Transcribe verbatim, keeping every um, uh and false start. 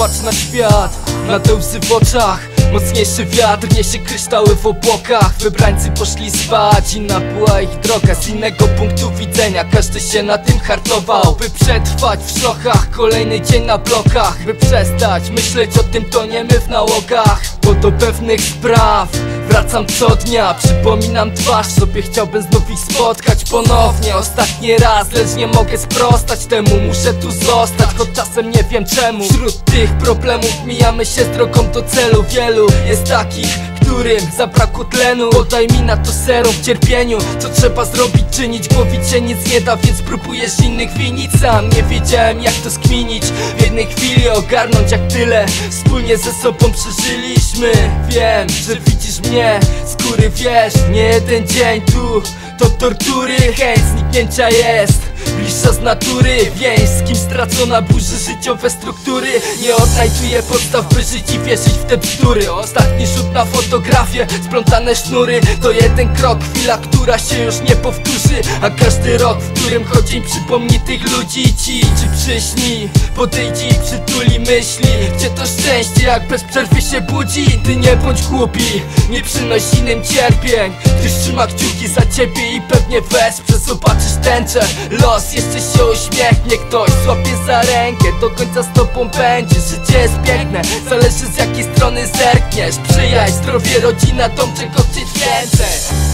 Patrz na świat, na te łzy w oczach. Mocniejszy wiatr niesie kryształy w obłokach. Wybrańcy poszli spać, inna była ich droga. Z innego punktu widzenia każdy się na tym hartował, by przetrwać w szlochach. Kolejny dzień na blokach, by przestać myśleć o tym, to nie my w nałogach. Bo do pewnych spraw wracam co dnia, przypominam twarz sobie, chciałbym znów ich spotkać ponownie. Ostatni raz, lecz nie mogę sprostać temu, muszę tu zostać, choć czasem nie wiem czemu. Wśród tych problemów mijamy się z drogą do celu. Wielu jest takich, którym zabrakło tlenu. Podaj mi na to serum w cierpieniu. Co trzeba zrobić, czynić, głowicie nic nie da, więc próbujesz innych winić. Sam nie wiedziałem jak to skminić, w jednej chwili ogarnąć jak tyle wspólnie ze sobą przeżyliśmy. Wiem, że widzisz mnie z góry, wiesz, nie jeden dzień tu to tortury. Chęć zniknięcia jest bliższa z natury. Więź, z kim stracona burzy życiowe struktury. Nie odnajduję podstaw, by żyć i wierzyć w te bzdury. Ostatni rzut na fotografię, splątane sznury. To jeden krok, chwila, która się już nie powtórzy. A każdy rok, w którym choć dzień przypomni tych ludzi. Ci, czy przyśni, podejdź i przytuli myśli. Gdzie to szczęście, jak bez przerwy się budzi. Ty nie bądź głupi, nie przynoś innym cierpień. Ktoś trzyma kciuki za ciebie i pewnie wesprze. Zobaczysz tęczę, los jeszcze się uśmiechnie. Ktoś złapie za rękę, do końca z tobą będzie. Życie jest piękne, zależy z jakiej strony zerkniesz. Przyjaźń, zdrowie, rodzina, dom, czego chcieć więcej.